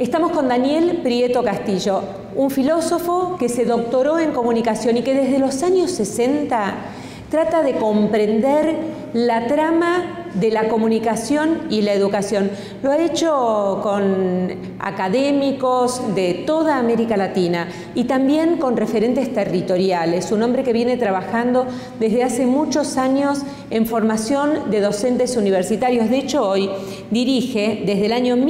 Estamos con Daniel Prieto Castillo, un filósofo que se doctoró en comunicación y que desde los años 60 trata de comprender la trama de la comunicación y la educación. Lo ha hecho con académicos de toda América Latina y también con referentes territoriales. Un hombre que viene trabajando desde hace muchos años en formación de docentes universitarios. De hecho, hoy dirige desde el año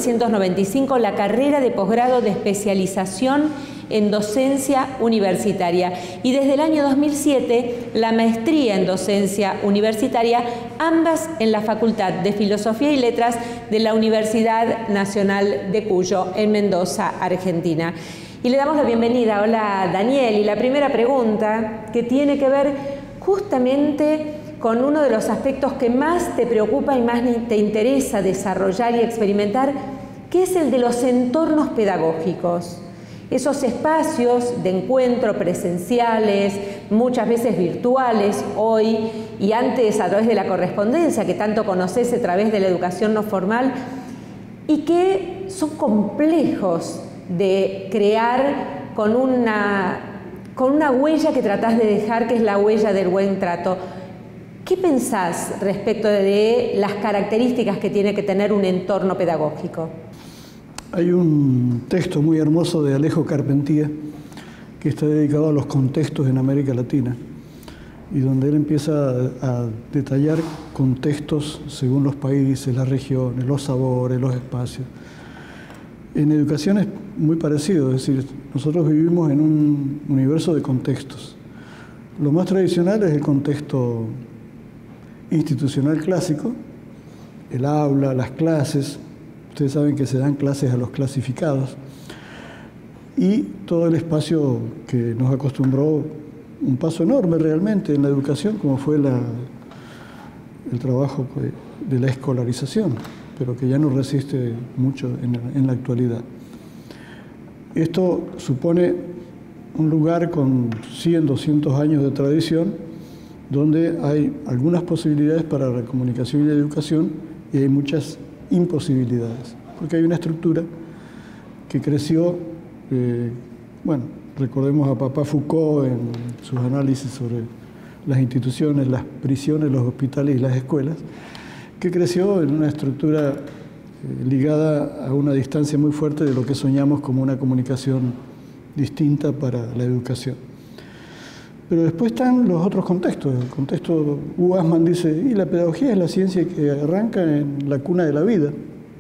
1995 la carrera de posgrado de especialización en docencia universitaria y desde el año 2007 la maestría en docencia universitaria, ambas en la Facultad de Filosofía y Letras de la Universidad Nacional de Cuyo, en Mendoza, Argentina. Y le damos la bienvenida. Hola, Daniel. Y la primera pregunta, que tiene que ver justamente con uno de los aspectos que más te preocupa y más te interesa desarrollar y experimentar, que es el de los entornos pedagógicos. Esos espacios de encuentro presenciales, muchas veces virtuales hoy y antes a través de la correspondencia que tanto conoces a través de la educación no formal y que son complejos de crear con una huella que tratás de dejar, que es la huella del buen trato. ¿Qué pensás respecto de las características que tiene que tener un entorno pedagógico? Hay un texto muy hermoso de Alejo Carpentier que está dedicado a los contextos en América Latina y donde él empieza a detallar contextos según los países, las regiones, los sabores, los espacios. En educación es muy parecido, es decir, nosotros vivimos en un universo de contextos. Lo más tradicional es el contexto institucional clásico, el aula, las clases. Ustedes saben que se dan clases a los clasificados y todo el espacio que nos acostumbró un paso enorme realmente en la educación, como fue el trabajo de la escolarización, pero que ya no resiste mucho en la actualidad. Esto supone un lugar con 100, 200 años de tradición, donde hay algunas posibilidades para la comunicación y la educación y hay muchas imposibilidades, porque hay una estructura que creció, bueno, recordemos a Papá Foucault en sus análisis sobre las instituciones, las prisiones, los hospitales y las escuelas, que creció en una estructura ligada a una distancia muy fuerte de lo que soñamos como una comunicación distinta para la educación. Pero después están los otros contextos. El contexto, Hugo Asman dice, y la pedagogía es la ciencia que arranca en la cuna de la vida.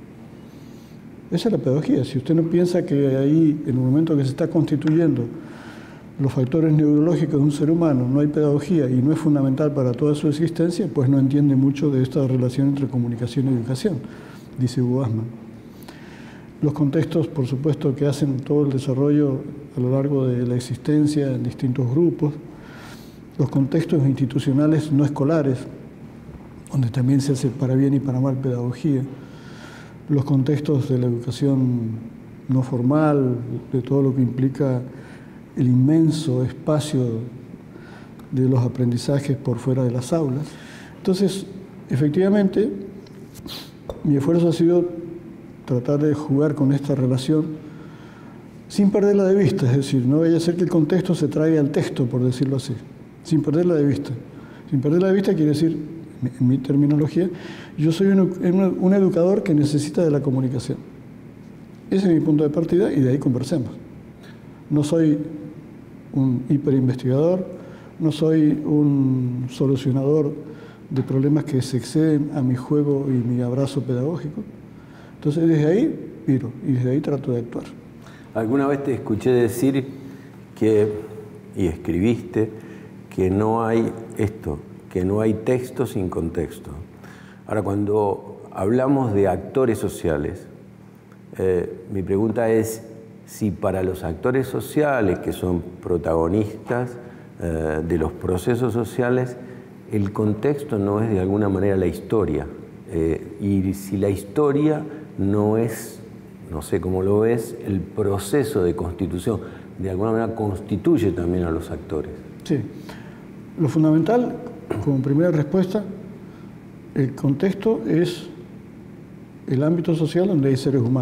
Esa es la pedagogía. Si usted no piensa que ahí, en el momento que se está constituyendo los factores neurológicos de un ser humano, no hay pedagogía y no es fundamental para toda su existencia, pues no entiende mucho de esta relación entre comunicación y educación, dice Hugo Asman. Los contextos, por supuesto, que hacen todo el desarrollo a lo largo de la existencia en distintos grupos, los contextos institucionales no escolares, donde también se hace para bien y para mal pedagogía, los contextos de la educación no formal, de todo lo que implica el inmenso espacio de los aprendizajes por fuera de las aulas. Entonces, efectivamente, mi esfuerzo ha sido tratar de jugar con esta relación sin perderla de vista, es decir, no vaya a ser que el contexto se traiga al texto, por decirlo así, sin perderla de vista. Sin perderla de vista quiere decir, en mi terminología, yo soy un educador que necesita de la comunicación. Ese es mi punto de partida y de ahí conversemos. No soy un hiperinvestigador, no soy un solucionador de problemas que se exceden a mi juego y mi abrazo pedagógico. Entonces desde ahí miro y desde ahí trato de actuar. Alguna vez te escuché decir que, y escribiste, que no hay esto, que no hay texto sin contexto. Ahora, cuando hablamos de actores sociales, mi pregunta es si para los actores sociales, que son protagonistas de los procesos sociales, el contexto no es de alguna manera la historia, y si la historia no es, no sé cómo lo ves, el proceso de constitución, de alguna manera constituye también a los actores. Sí. Lo fundamental, como primera respuesta, el contexto es el ámbito social donde hay seres humanos.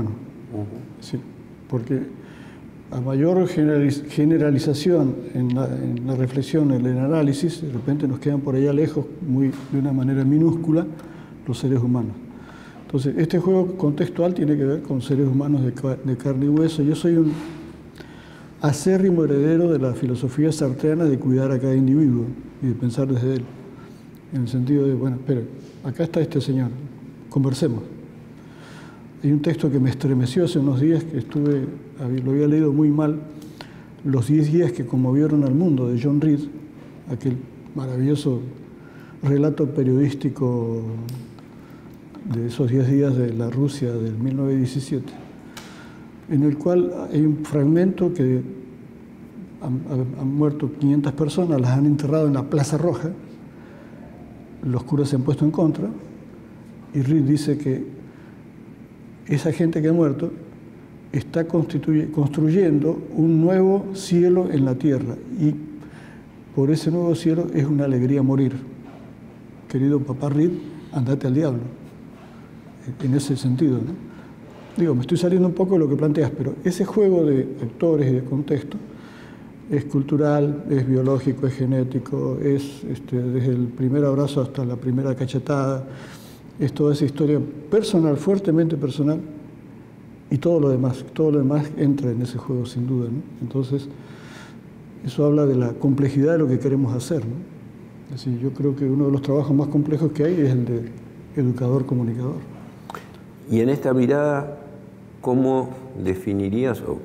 Sí, porque a mayor generalización en la reflexión, en el análisis, de repente nos quedan por allá lejos, de una manera minúscula, los seres humanos. Entonces, este juego contextual tiene que ver con seres humanos de carne y hueso. Yo soy un acérrimo heredero de la filosofía sartreana de cuidar a cada individuo y de pensar desde él, en el sentido de, bueno, espera, acá está este señor, conversemos. Hay un texto que me estremeció hace unos días, que lo había leído muy mal, Los 10 días que conmovieron al mundo, de John Reed, aquel maravilloso relato periodístico de esos 10 días de la Rusia del 1917, en el cual hay un fragmento que han muerto 500 personas, las han enterrado en la Plaza Roja, los curas se han puesto en contra, y Reed dice que esa gente que ha muerto está construyendo un nuevo cielo en la tierra, y por ese nuevo cielo es una alegría morir. Querido papá Reed, andate al diablo, en ese sentido, ¿no? Digo, me estoy saliendo un poco de lo que planteas, pero ese juego de actores y de contexto es cultural, es biológico, es genético, es desde el primer abrazo hasta la primera cachetada, es toda esa historia personal, fuertemente personal, y todo lo demás entra en ese juego sin duda, ¿no? Entonces, eso habla de la complejidad de lo que queremos hacer, ¿no? Es decir, yo creo que uno de los trabajos más complejos que hay es el de educador-comunicador. Y en esta mirada, ¿cómo definirías o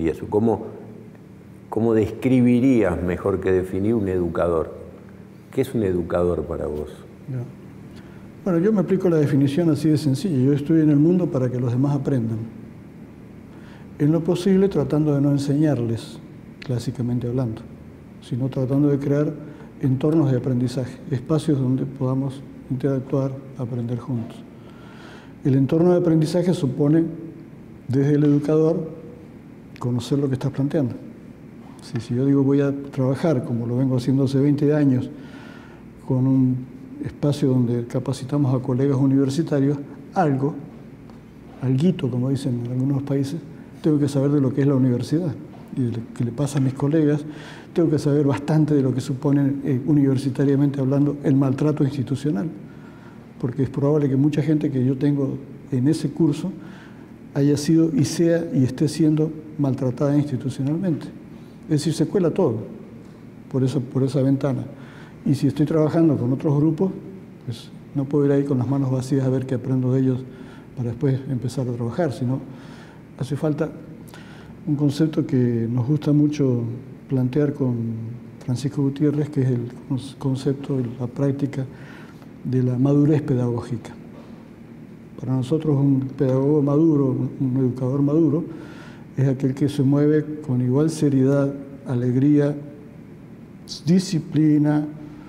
cómo describirías, mejor que definir, un educador? ¿Qué es un educador para vos? Ya. Bueno, yo me aplico la definición así de sencilla. Yo estoy en el mundo para que los demás aprendan. En lo posible tratando de no enseñarles, clásicamente hablando, sino tratando de crear entornos de aprendizaje, espacios donde podamos interactuar, aprender juntos. El entorno de aprendizaje supone, desde el educador, conocer lo que estás planteando. Si yo digo voy a trabajar, como lo vengo haciendo hace 20 años, con un espacio donde capacitamos a colegas universitarios, alguito, como dicen en algunos países, tengo que saber de lo que es la universidad y de lo que le pasa a mis colegas, tengo que saber bastante de lo que supone, universitariamente hablando, el maltrato institucional, porque es probable que mucha gente que yo tengo en ese curso haya sido y sea y esté siendo maltratada institucionalmente. Es decir, se cuela todo por esa ventana. Y si estoy trabajando con otros grupos, pues no puedo ir ahí con las manos vacías a ver qué aprendo de ellos para después empezar a trabajar, sino hace falta un concepto que nos gusta mucho plantear con Francisco Gutiérrez, que es el concepto de la práctica de la madurez pedagógica. Para nosotros un pedagogo maduro, un educador maduro, es aquel que se mueve con igual seriedad, alegría, disciplina,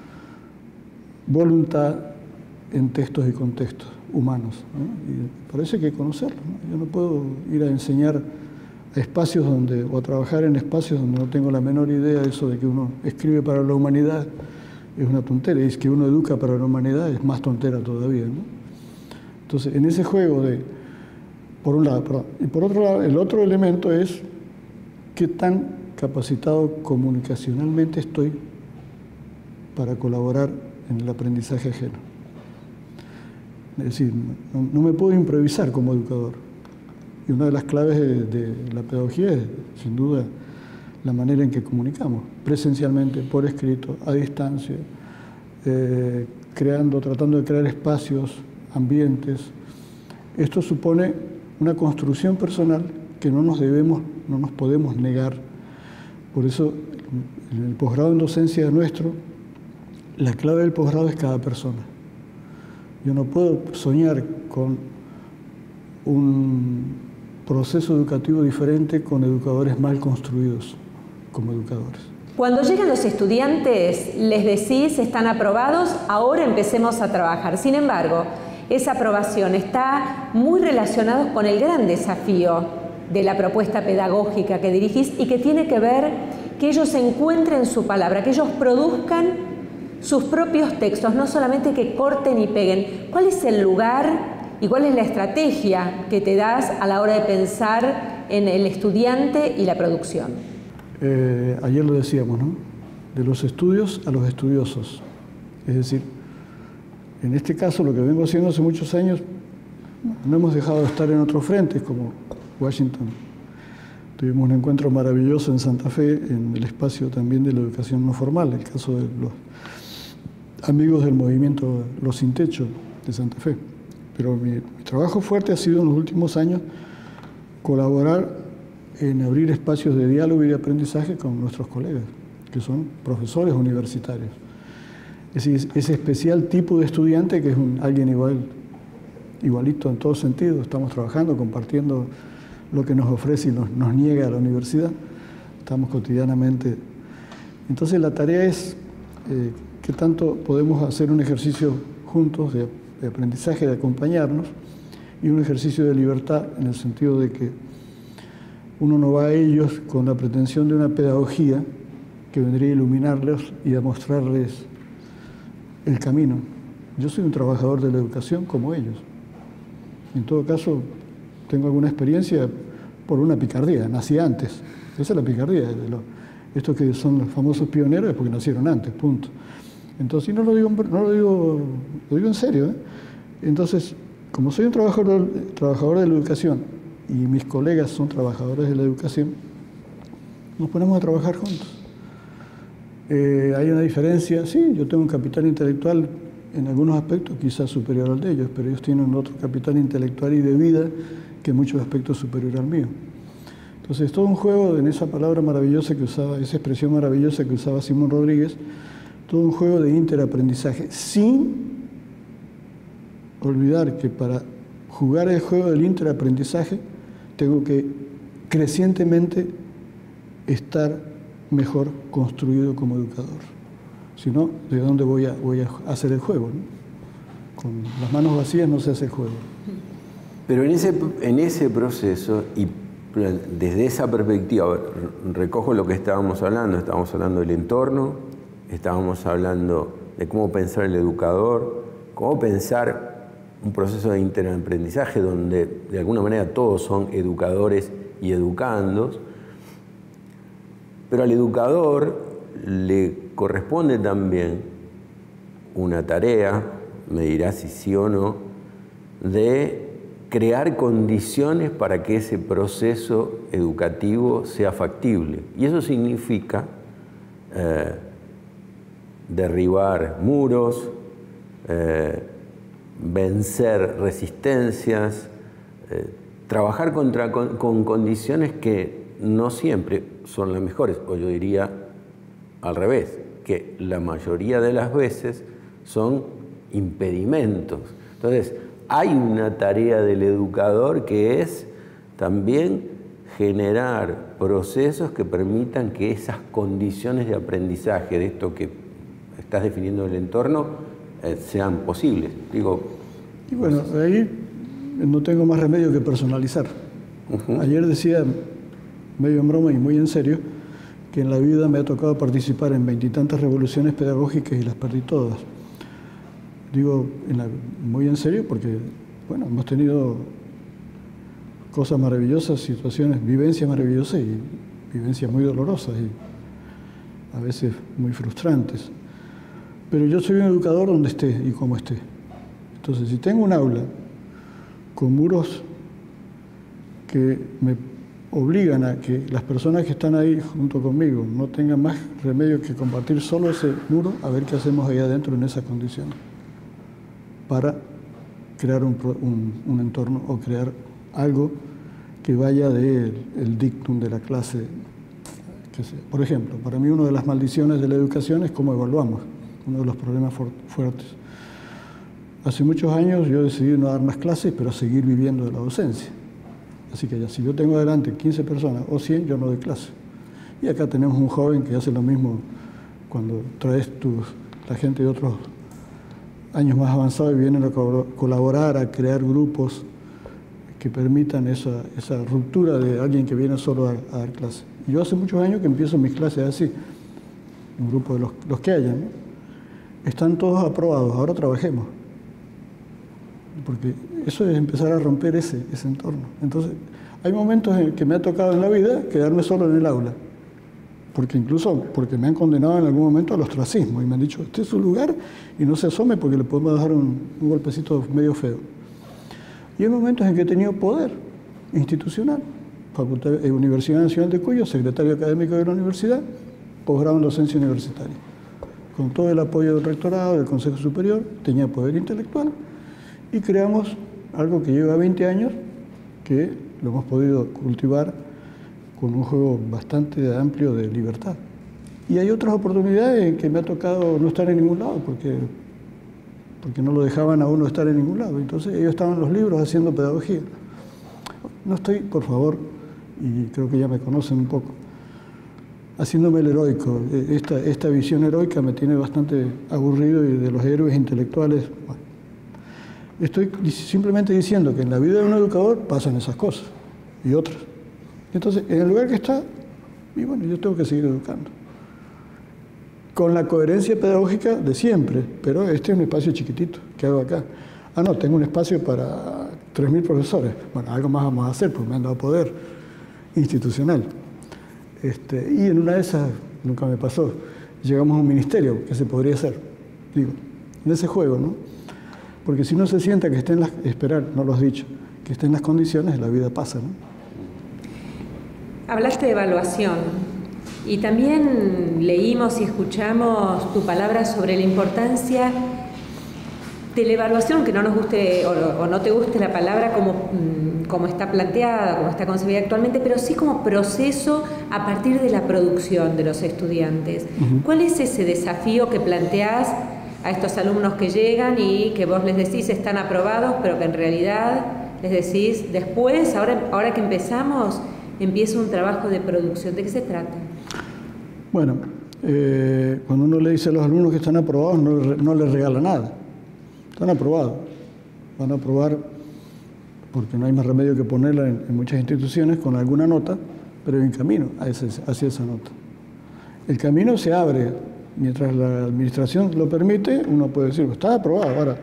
voluntad en textos y contextos humanos, ¿no? Y parece que hay que conocerlo, ¿no? Yo no puedo ir a enseñar a espacios o a trabajar en espacios donde no tengo la menor idea de eso de que uno escribe para la humanidad. Es una tontera, y es que uno educa para la humanidad es más tontera todavía, ¿no? Entonces, en ese juego por un lado, y por otro lado, el otro elemento es qué tan capacitado comunicacionalmente estoy para colaborar en el aprendizaje ajeno. Es decir, no me puedo improvisar como educador. Y una de las claves de la pedagogía es, sin duda, la manera en que comunicamos, presencialmente, por escrito, a distancia, tratando de crear espacios, ambientes. Esto supone una construcción personal que no nos podemos negar. Por eso, en el posgrado en docencia nuestro, la clave del posgrado es cada persona. Yo no puedo soñar con un proceso educativo diferente con educadores mal construidos como educadores. Cuando llegan los estudiantes, les decís, están aprobados, ahora empecemos a trabajar. Sin embargo, esa aprobación está muy relacionada con el gran desafío de la propuesta pedagógica que dirigís y que tiene que ver que ellos encuentren su palabra, que ellos produzcan sus propios textos, no solamente que corten y peguen. ¿Cuál es el lugar ¿Y cuál es la estrategia que te das a la hora de pensar en el estudiante y la producción? Ayer lo decíamos, ¿no? De los estudios a los estudiosos. Es decir, en este caso lo que vengo haciendo hace muchos años, no hemos dejado de estar en otros frentes como Washington. Tuvimos un encuentro maravilloso en Santa Fe, en el espacio también de la educación no formal, el caso de los amigos del movimiento Los Sin Techo de Santa Fe. Pero mi trabajo fuerte ha sido en los últimos años colaborar en abrir espacios de diálogo y de aprendizaje con nuestros colegas, que son profesores universitarios. Es decir, ese especial tipo de estudiante que es alguien igualito en todo sentido. Estamos trabajando, compartiendo lo que nos ofrece y nos niega a la universidad. Estamos cotidianamente. Entonces la tarea es qué tanto podemos hacer un ejercicio juntos de aprendizaje, de acompañarnos, y un ejercicio de libertad en el sentido de que uno no va a ellos con la pretensión de una pedagogía que vendría a iluminarlos y a mostrarles el camino. Yo soy un trabajador de la educación como ellos. En todo caso, tengo alguna experiencia por una picardía, nací antes. Esa es la picardía. Estos que son los famosos pioneros es porque nacieron antes, punto. Entonces, lo digo en serio, ¿eh? Entonces, como soy un trabajador de la educación y mis colegas son trabajadores de la educación, nos ponemos a trabajar juntos. Hay una diferencia, sí, yo tengo un capital intelectual en algunos aspectos quizás superior al de ellos, pero ellos tienen otro capital intelectual y de vida que en muchos aspectos superior al mío. Entonces, es todo un juego en esa palabra maravillosa que usaba, esa expresión maravillosa que usaba Simón Rodríguez, todo un juego de interaprendizaje, sin olvidar que para jugar el juego del interaprendizaje tengo que crecientemente estar mejor construido como educador. Si no, ¿de dónde voy a hacer el juego, ¿no? Con las manos vacías no se hace el juego. Pero en ese proceso, y desde esa perspectiva, recojo lo que estábamos hablando del entorno, estábamos hablando de cómo pensar el educador, cómo pensar un proceso de interaprendizaje donde de alguna manera todos son educadores y educandos, pero al educador le corresponde también una tarea, me dirá si sí o no, de crear condiciones para que ese proceso educativo sea factible. Y eso significa derribar muros, vencer resistencias, trabajar con condiciones que no siempre son las mejores, o yo diría al revés, que la mayoría de las veces son impedimentos. Entonces, hay una tarea del educador que es también generar procesos que permitan que esas condiciones de aprendizaje, de esto que estás definiendo el entorno, sean posibles. Y bueno, ahí no tengo más remedio que personalizar. Ayer decía, medio en broma y muy en serio, que en la vida me ha tocado participar en 20 y tantas revoluciones pedagógicas y las perdí todas. Digo muy en serio porque, bueno, hemos tenido cosas maravillosas, situaciones, vivencias maravillosas y vivencias muy dolorosas y a veces muy frustrantes. Pero yo soy un educador donde esté y como esté. Entonces, si tengo un aula con muros que me obligan a que las personas que están ahí junto conmigo no tengan más remedio que compartir solo ese muro, a ver qué hacemos ahí adentro en esas condiciones, para crear un entorno o crear algo que vaya del dictum de la clase. Por ejemplo, para mí una de las maldiciones de la educación es cómo evaluamos, uno de los problemas fuertes. Hace muchos años yo decidí no dar más clases, pero seguir viviendo de la docencia. Así que ya, si yo tengo adelante 15 personas o 100, yo no doy clase. Y acá tenemos un joven que hace lo mismo cuando traes la gente de otros años más avanzados y vienen a colaborar, a crear grupos que permitan esa ruptura de alguien que viene solo a dar clase. Y yo hace muchos años que empiezo mis clases así, un grupo de los que hayan, ¿no? Están todos aprobados, ahora trabajemos. porque eso es empezar a romper ese entorno. Entonces, hay momentos en que me ha tocado en la vida quedarme solo en el aula, porque me han condenado en algún momento al ostracismo y me han dicho, este es su lugar y no se asome porque le podemos dar un golpecito medio feo. Y hay momentos en que he tenido poder institucional, Universidad Nacional de Cuyo, secretario académico de la universidad, posgrado en docencia universitaria. Con todo el apoyo del rectorado, del Consejo Superior, tenía poder intelectual y creamos algo que lleva 20 años, que lo hemos podido cultivar con un juego bastante amplio de libertad. Y hay otras oportunidades en que me ha tocado no estar en ningún lado, porque no lo dejaban a uno estar en ningún lado. Entonces ellos estaban en los libros haciendo pedagogía. No estoy, por favor, y creo que ya me conocen un poco, haciéndome el heroico. Esta visión heroica me tiene bastante aburrido y de los héroes intelectuales. Bueno, estoy simplemente diciendo que en la vida de un educador pasan esas cosas y otras. Entonces, en el lugar que está, y bueno, yo tengo que seguir educando. Con la coherencia pedagógica de siempre, pero este es un espacio chiquitito que hago acá. Ah, no, tengo un espacio para 3.000 profesores. Bueno, algo más vamos a hacer porque me han dado poder institucional. Y en una de esas, nunca me pasó, llegamos a un ministerio, que se podría hacer. Digo, en ese juego, ¿no? Porque si uno se sienta que esté en las... Esperar, no lo has dicho, que esté en las condiciones, la vida pasa, ¿no? Hablaste de evaluación. Y también leímos y escuchamos tu palabra sobre la importancia de la evaluación, que no nos guste o no te guste la palabra como está planteada, como está concebida actualmente, pero sí como proceso a partir de la producción de los estudiantes. ¿Cuál es ese desafío que planteás a estos alumnos que llegan y que vos les decís están aprobados, pero que en realidad les decís después, ahora que empezamos, empieza un trabajo de producción? ¿De qué se trata? Bueno, cuando uno le dice a los alumnos que están aprobados, no les regala nada. Están aprobados. Van a aprobar porque no hay más remedio que ponerla en muchas instituciones con alguna nota, pero hay un camino hacia esa nota. El camino se abre. Mientras la administración lo permite, uno puede decir, está aprobado. Ahora,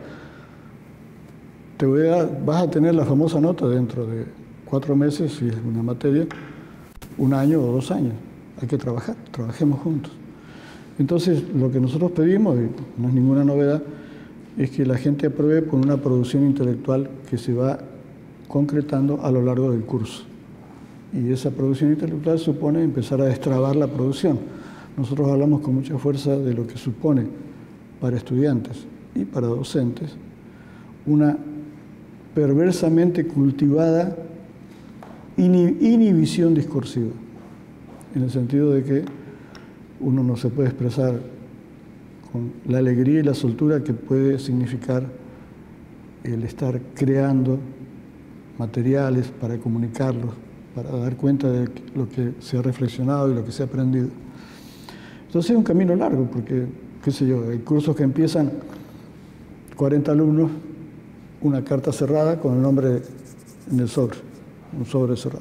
vas a tener la famosa nota dentro de 4 meses, si es una materia, 1 año o 2 años. Hay que trabajar, trabajemos juntos. Entonces, lo que nosotros pedimos, y no es ninguna novedad, es que la gente apruebe con una producción intelectual que se va concretando a lo largo del curso. Y esa producción intelectual supone empezar a destrabar la producción. Nosotros hablamos con mucha fuerza de lo que supone para estudiantes y para docentes una perversamente cultivada inhibición discursiva, en el sentido de que uno no se puede expresar con la alegría y la soltura que puede significar el estar creando materiales para comunicarlos, para dar cuenta de lo que se ha reflexionado y lo que se ha aprendido. Entonces es un camino largo, porque, qué sé yo, hay cursos que empiezan 40 alumnos, una carta cerrada con el nombre en el sobre, un sobre cerrado.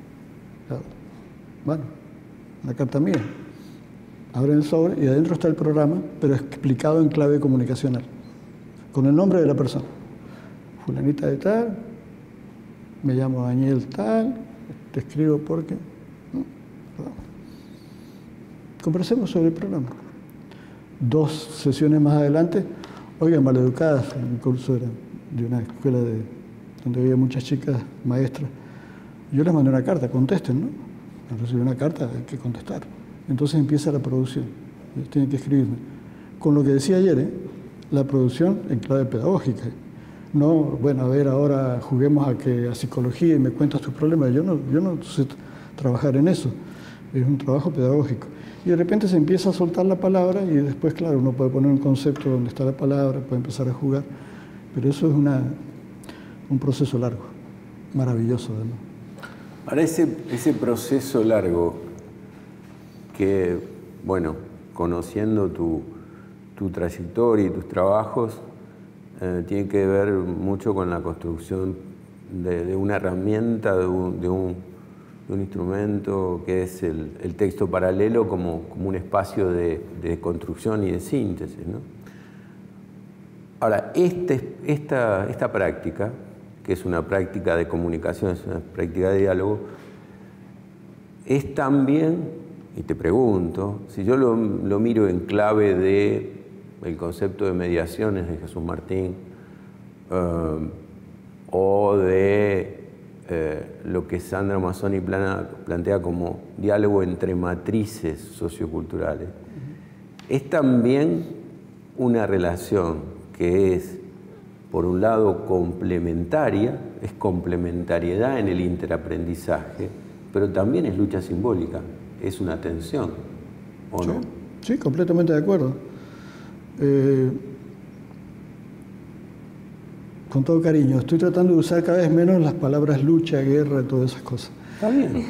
Bueno, una carta mía. Abren el sobre y adentro está el programa, pero explicado en clave comunicacional, con el nombre de la persona. Fulanita de tal, me llamo Daniel tal, te escribo porque... Conversemos sobre el programa. 2 sesiones más adelante, oigan, maleducadas, un curso era de una escuela donde había muchas chicas maestras. Yo les mandé una carta, contesten, ¿no? Al recibir una carta hay que contestar. Entonces empieza la producción. Ellos tienen que escribirme. Con lo que decía ayer, la producción en clave pedagógica. No, bueno, a ver, ahora juguemos a psicología y me cuentas tus problemas. Yo no sé trabajar en eso. Es un trabajo pedagógico. Y de repente se empieza a soltar la palabra y después, claro, uno puede poner un concepto donde está la palabra, puede empezar a jugar. Pero eso es un proceso largo, maravilloso además. Ahora ese proceso largo que, bueno, conociendo tu trayectoria y tus trabajos, tiene que ver mucho con la construcción de una herramienta, de un instrumento que es el texto paralelo como un espacio de construcción y de síntesis, ¿no? Ahora, esta práctica, que es una práctica de comunicación, es una práctica de diálogo, es también, y te pregunto, si yo lo miro en clave del concepto de mediaciones de Jesús Martín, o de lo que Sandra Mazzoni plantea como diálogo entre matrices socioculturales, es también una relación que es, por un lado, complementaria, es complementariedad en el interaprendizaje, pero también es lucha simbólica, es una tensión, ¿o no? Sí, completamente de acuerdo. Con todo cariño, estoy tratando de usar cada vez menos las palabras lucha, guerra, todas esas cosas. Está bien.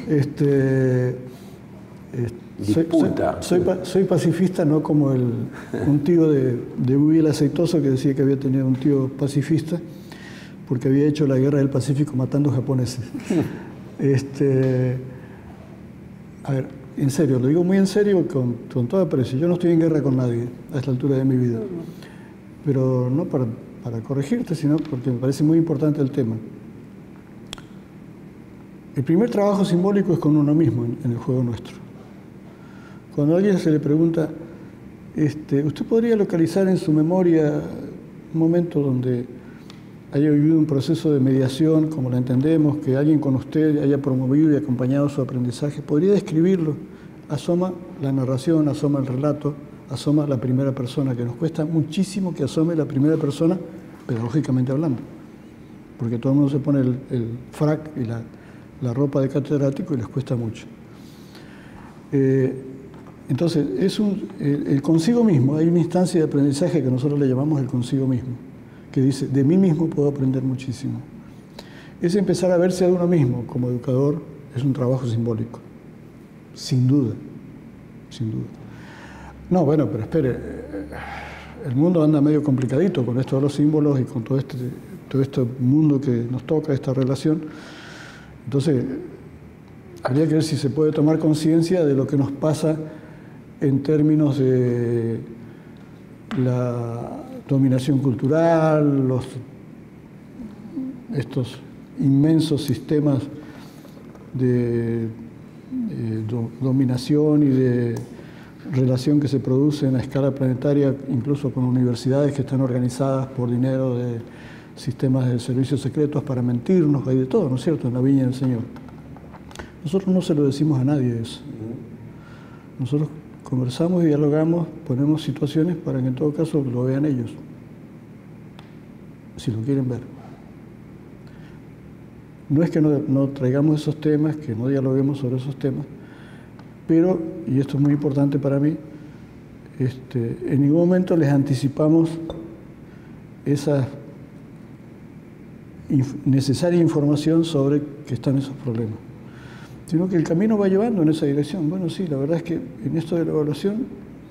Disputa. Soy pacifista, no como un tío de Bubi el Aceitoso que decía que había tenido un tío pacifista porque había hecho la guerra del Pacífico matando japoneses. A ver, en serio, lo digo muy en serio, con todo aprecio. Yo no estoy en guerra con nadie a esta altura de mi vida, pero no para corregirte, sino porque me parece muy importante el tema. El primer trabajo simbólico es con uno mismo en el juego nuestro. Cuando a alguien se le pregunta, ¿usted podría localizar en su memoria un momento donde haya vivido un proceso de mediación, como la entendemos, que alguien con usted haya promovido y acompañado su aprendizaje? ¿Podría describirlo? Asoma la narración, asoma el relato, asoma la primera persona, que nos cuesta muchísimo que asome la primera persona, pedagógicamente hablando, porque todo el mundo se pone el frac y la ropa de catedrático y les cuesta mucho. Entonces, el consigo mismo, hay una instancia de aprendizaje que nosotros le llamamos el consigo mismo, que dice, de mí mismo puedo aprender muchísimo. Es empezar a verse a uno mismo como educador, es un trabajo simbólico, sin duda, sin duda. No, bueno, pero espere, el mundo anda medio complicadito con esto de los símbolos y con todo este mundo que nos toca, esta relación. Entonces, habría que ver si se puede tomar conciencia de lo que nos pasa en términos de la dominación cultural, estos inmensos sistemas de dominación y de relación que se produce en a escala planetaria, incluso con universidades que están organizadas por dinero de sistemas de servicios secretos para mentirnos, hay de todo, ¿no es cierto?, en la viña del Señor. Nosotros no se lo decimos a nadie eso. Nosotros conversamos y dialogamos, ponemos situaciones para que en todo caso lo vean ellos, si lo quieren ver. No es que no traigamos esos temas, que no dialoguemos sobre esos temas, pero, y esto es muy importante para mí, en ningún momento les anticipamos esa necesaria información sobre que están esos problemas, sino que el camino va llevando en esa dirección. Bueno, sí, la verdad es que en esto de la evaluación,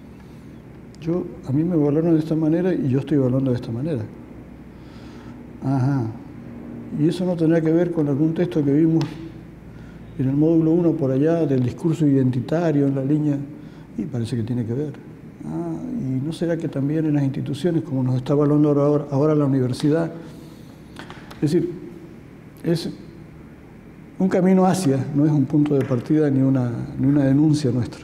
a mí me evaluaron de esta manera y yo estoy evaluando de esta manera. Ajá. Y eso no tendrá que ver con algún texto que vimos en el módulo 1 por allá del discurso identitario en la línea, y parece que tiene que ver. ¿Y no será que también en las instituciones, como nos está evaluando ahora la universidad? Es decir, es un camino hacia, no es un punto de partida ni una denuncia nuestra.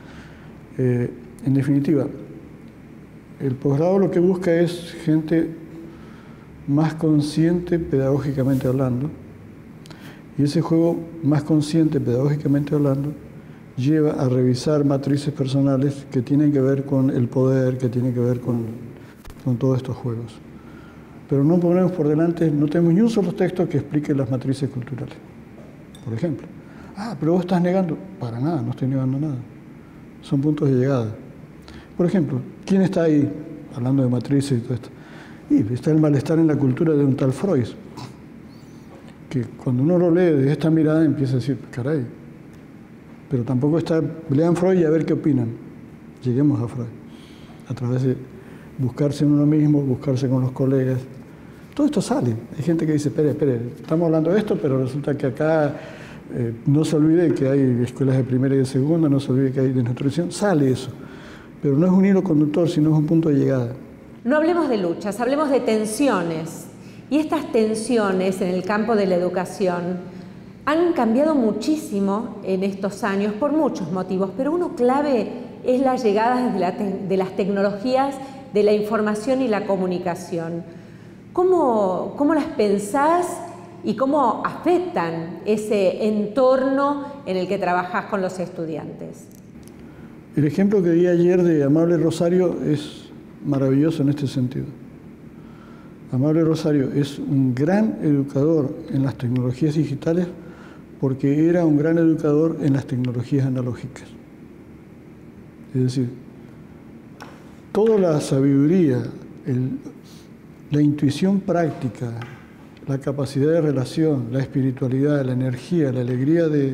En definitiva, el posgrado lo que busca es gente más consciente pedagógicamente hablando, y ese juego más consciente pedagógicamente hablando lleva a revisar matrices personales que tienen que ver con el poder, que tienen que ver con todos estos juegos. Pero no ponemos por delante, no tenemos ni un solo texto que explique las matrices culturales, por ejemplo. Pero vos estás negando. Para nada, no estoy negando nada. Son puntos de llegada. Por ejemplo, ¿quién está ahí hablando de matrices y todo esto? Y está el malestar en la cultura de un tal Freud, que cuando uno lo lee desde esta mirada empieza a decir, caray, pero tampoco está, lean Freud y a ver qué opinan. Lleguemos a Freud, a través de buscarse en uno mismo, buscarse con los colegas. Todo esto sale. Hay gente que dice, espere, estamos hablando de esto, pero resulta que acá no se olvide que hay escuelas de primera y de segunda, no se olvide que hay de nutrición. Sale eso, pero no es un hilo conductor, sino es un punto de llegada. No hablemos de luchas, hablemos de tensiones. Y estas tensiones en el campo de la educación han cambiado muchísimo en estos años por muchos motivos, pero uno clave es la llegada de las tecnologías de la información y la comunicación. ¿Cómo las pensás y cómo afectan ese entorno en el que trabajás con los estudiantes? El ejemplo que di ayer de Amable Rosario es maravilloso en este sentido. Amable Rosario es un gran educador en las tecnologías digitales porque era un gran educador en las tecnologías analógicas. Es decir, toda la sabiduría, la intuición práctica, la capacidad de relación, la espiritualidad, la energía, la alegría de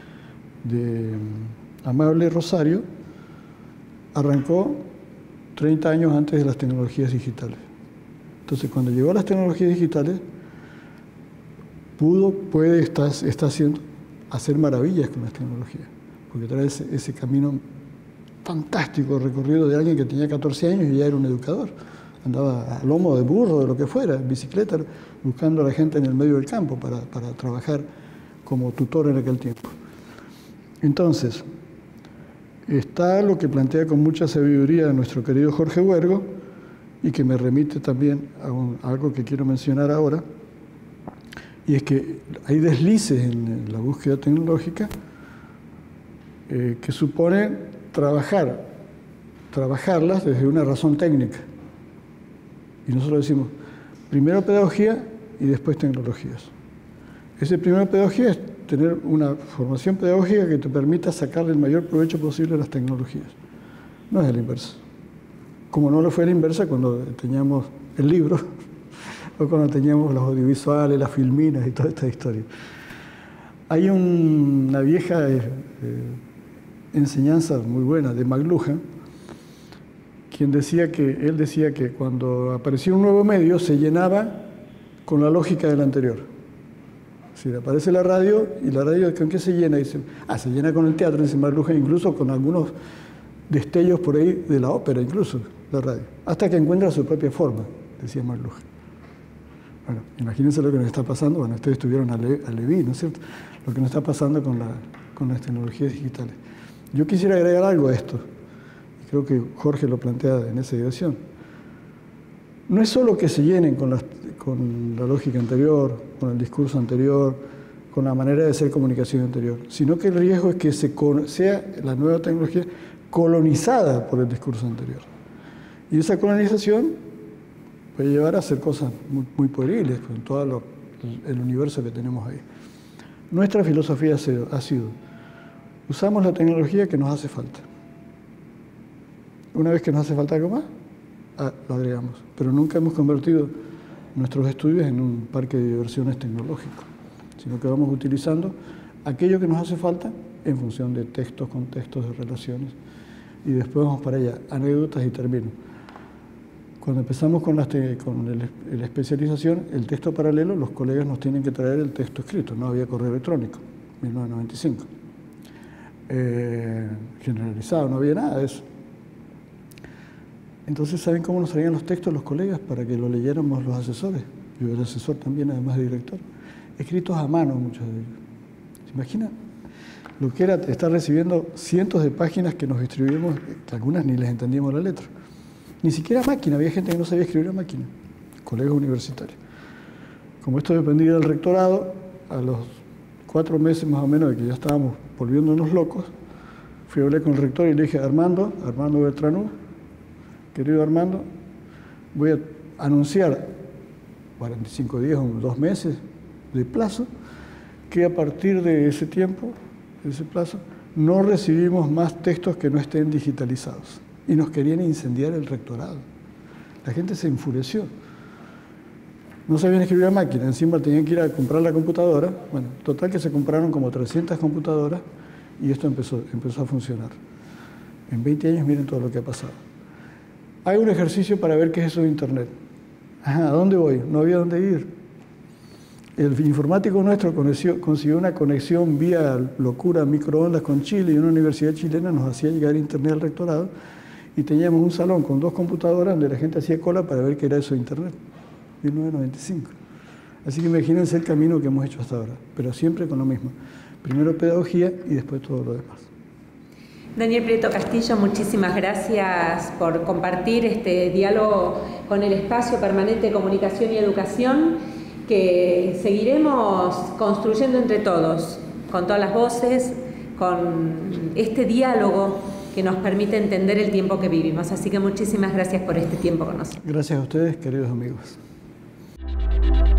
Amable Rosario arrancó 30 años antes de las tecnologías digitales. Entonces, cuando llegó a las tecnologías digitales, está haciendo hacer maravillas con las tecnologías, porque trae ese camino fantástico recorrido de alguien que tenía 14 años y ya era un educador. Andaba a lomo de burro, de lo que fuera, en bicicleta, buscando a la gente en el medio del campo para trabajar como tutor en aquel tiempo. Entonces, está lo que plantea con mucha sabiduría nuestro querido Jorge Huergo, y que me remite también a algo que quiero mencionar ahora, y es que hay deslices en la búsqueda tecnológica que suponen trabajarlas desde una razón técnica. Y nosotros decimos, primero pedagogía y después tecnologías. Ese primero pedagogía es tener una formación pedagógica que te permita sacarle el mayor provecho posible a las tecnologías. No es a la inversa. Como no lo fue a la inversa cuando teníamos el libro, o cuando teníamos los audiovisuales, las filminas y toda esta historia. Hay una vieja enseñanza muy buena de McLuhan, él decía que cuando aparecía un nuevo medio se llenaba con la lógica del anterior. Es decir, aparece la radio, y la radio ¿con qué se llena? Dice, se llena con el teatro, dice McLuhan, incluso con algunos destellos por ahí de la ópera, incluso la radio, hasta que encuentra su propia forma, decía McLuhan. Bueno, imagínense lo que nos está pasando, bueno, ustedes estuvieron a Leví, ¿no es cierto? Lo que nos está pasando con las tecnologías digitales. Yo quisiera agregar algo a esto, y creo que Jorge lo plantea en esa dirección. No es solo que se llenen con la lógica anterior, con el discurso anterior, con la manera de hacer comunicación anterior, sino que el riesgo es que sea la nueva tecnología colonizada por el discurso anterior. Y esa colonización puede llevar a hacer cosas muy pueriles con todo el universo que tenemos ahí. Nuestra filosofía ha sido, usamos la tecnología que nos hace falta. Una vez que nos hace falta algo más, lo agregamos. Pero nunca hemos convertido nuestros estudios en un parque de diversiones tecnológico, sino que vamos utilizando aquello que nos hace falta en función de textos, contextos, de relaciones, y después vamos para allá, anécdotas y termino. Cuando empezamos con la especialización, el texto paralelo, los colegas nos tienen que traer el texto escrito, no había correo electrónico, 1995. Generalizado, no había nada de eso. Entonces, ¿saben cómo nos traían los textos los colegas para que lo leyéramos los asesores? Yo era asesor también, además de director. Escritos a mano, muchos de ellos. ¿Se imaginan? Lo que era estar recibiendo cientos de páginas que nos distribuíamos, que algunas ni les entendíamos la letra. Ni siquiera a máquina, había gente que no sabía escribir a máquina, colegas universitarios. Como esto dependía del rectorado, a los 4 meses más o menos de que ya estábamos volviéndonos locos, fui a hablar con el rector y le dije, Armando Bertranú, querido Armando, voy a anunciar 45 días o 2 meses de plazo, que a partir de ese tiempo, de ese plazo, no recibimos más textos que no estén digitalizados. Y nos querían incendiar el rectorado. La gente se enfureció. No sabían escribir a máquina, encima tenían que ir a comprar la computadora. Bueno, total que se compraron como 300 computadoras y esto empezó a funcionar. En 20 años miren todo lo que ha pasado. Hay un ejercicio para ver qué es eso de Internet. ¿A dónde voy? No había dónde ir. El informático nuestro consiguió una conexión vía locura microondas con Chile, y una universidad chilena nos hacía llegar Internet al rectorado, y teníamos un salón con 2 computadoras donde la gente hacía cola para ver qué era eso de Internet, 1995. Así que imagínense el camino que hemos hecho hasta ahora, pero siempre con lo mismo. Primero pedagogía y después todo lo demás. Daniel Prieto Castillo, muchísimas gracias por compartir este diálogo con el Espacio Permanente de Comunicación y Educación, que seguiremos construyendo entre todos, con todas las voces, con este diálogo que nos permite entender el tiempo que vivimos. Así que muchísimas gracias por este tiempo con nosotros. Gracias a ustedes, queridos amigos.